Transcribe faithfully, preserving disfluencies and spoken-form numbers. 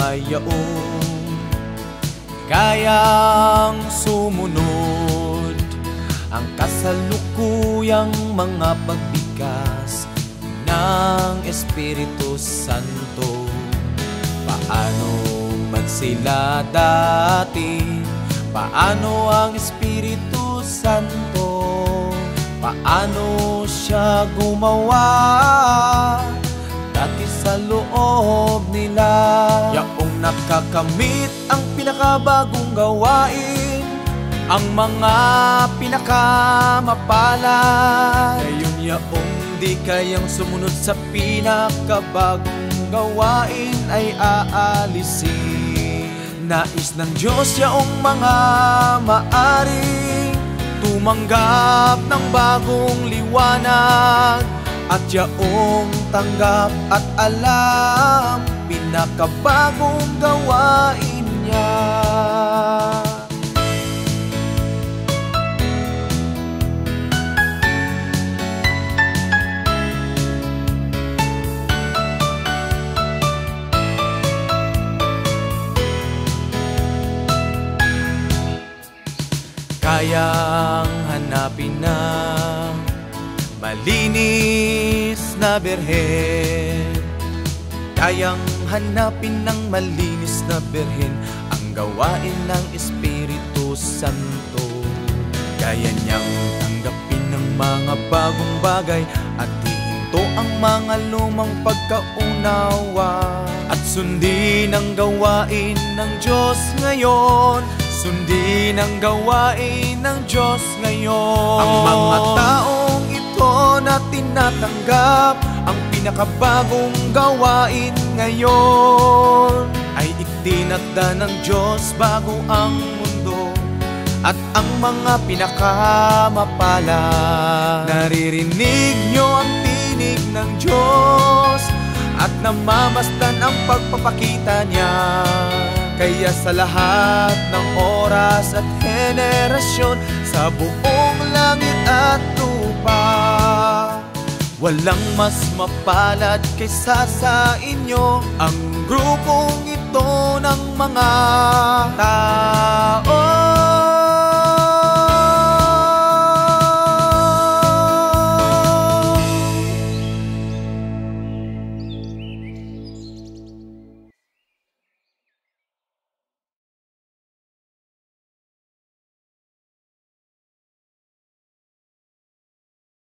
mayroong kayang sumunod ang kasalukuyang mga pagbigkas ng Espiritu Santo. Paano man sila dati, paano ang Espiritu Santo, paano siya gumawa dati sa loob nila. Yaong nakakamit ang pinakabagong gawain, ang mga pinakamapalad. Ngayon yaong di kayang sumunod sa pinakabagong gawain ay aalisin. Nais ng Diyos yaong mga maaring tumanggap ng bagong liwanag, at yaong tanggap at alam pinakabagong gawain niya. Kayang hanapin na malinis na birhen, kayang hanapin ng malinis na birhen ang gawain ng Espiritu Santo. Kaya niyang tanggapin ng mga bagong bagay at ihinto ang mga lumang pagkaunawa, at sundin ang gawain ng Diyos ngayon. Sundin ang gawain ng Diyos ngayon. Ang mga taong ito na tinatanggap ang pinakabagong gawain ngayon ay itinakda ng Diyos bago ang mundo at ang mga pinakamapalad. Naririnig nyo ang tinig ng Diyos at namamasdan ang pagpapakita niya. Kaya sa lahat ng oras at henerasyon, sa buong langit at lupa, walang mas mapalad kaysa sa inyo, ang grupong ito ng mga tao